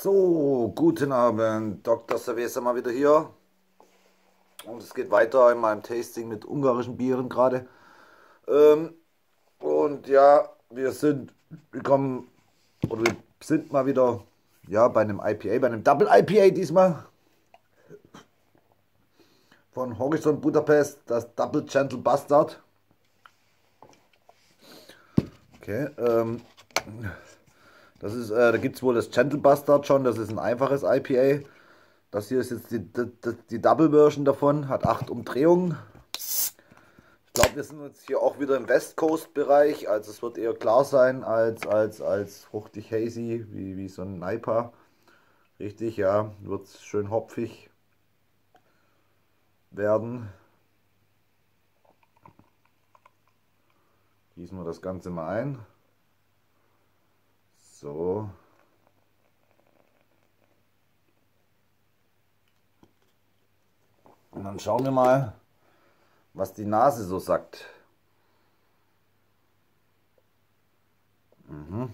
So, guten Abend, Dr. Savesa mal wieder hier. Und es geht weiter in meinem Tasting mit ungarischen Bieren gerade. Ähm, und ja, wir kommen, oder wir sind mal wieder, ja, bei einem IPA, bei einem Double IPA diesmal. Von Horizon Budapest, das Double Gentle Bastard. Okay, da gibt es wohl das Gentle Bastard schon, das ist ein einfaches IPA. Das hier ist jetzt die Double Version davon, hat 8 Umdrehungen. Ich glaube, wir sind jetzt hier auch wieder im West Coast Bereich, also es wird eher klar sein als fruchtig hazy, wie so ein IPA. Richtig, ja, wird schön hopfig werden. Gießen wir das Ganze mal ein. So. Und dann schauen wir mal, was die Nase so sagt. Mhm.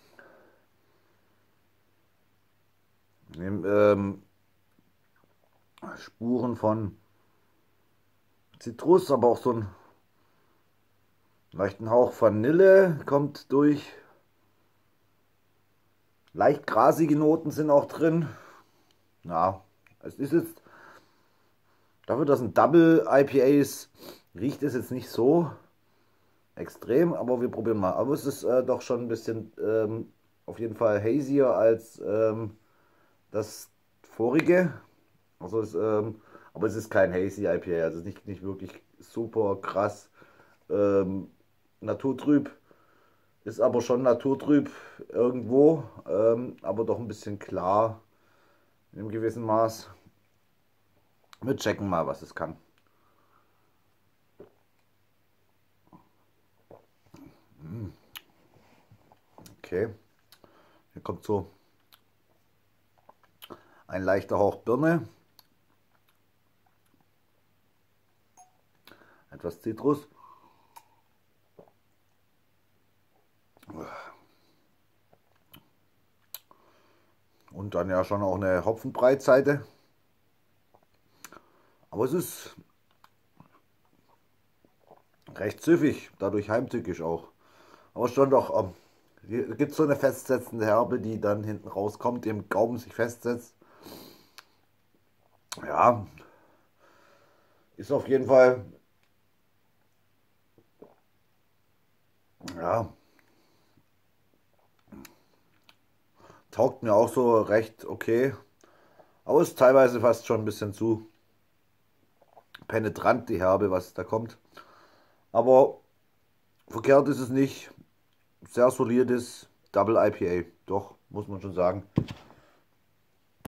Spuren von Zitrus, aber auch so einen leichten Hauch Vanille kommt durch. Leicht grasige Noten sind auch drin. Ja, es ist jetzt, dafür, dass ein Double IPA ist, riecht es jetzt nicht so extrem, aber wir probieren mal. Aber es ist doch schon ein bisschen auf jeden Fall hazier als das vorige. Aber es ist kein hazy IPA, also nicht wirklich super krass ähm, naturtrüb. Ist aber schon naturtrüb irgendwo, aber doch ein bisschen klar in einem gewissen Maß. Wir checken mal, was es kann. Okay, hier kommt so ein leichter Hauch Birne, etwas Zitrus und dann ja schon auch eine Hopfenbreitseite. Aber es ist recht süffig, dadurch heimtückisch auch. Aber schon doch, hier gibt es so eine festsetzende Herbe, die dann hinten rauskommt, die im Gaumen sich festsetzt. Ja, ist auf jeden Fall, ja, taugt mir auch so recht okay. Aber ist teilweise fast schon ein bisschen zu penetrant, die Herbe, was da kommt. Aber verkehrt ist es nicht. Sehr solides Double IPA. Doch, muss man schon sagen.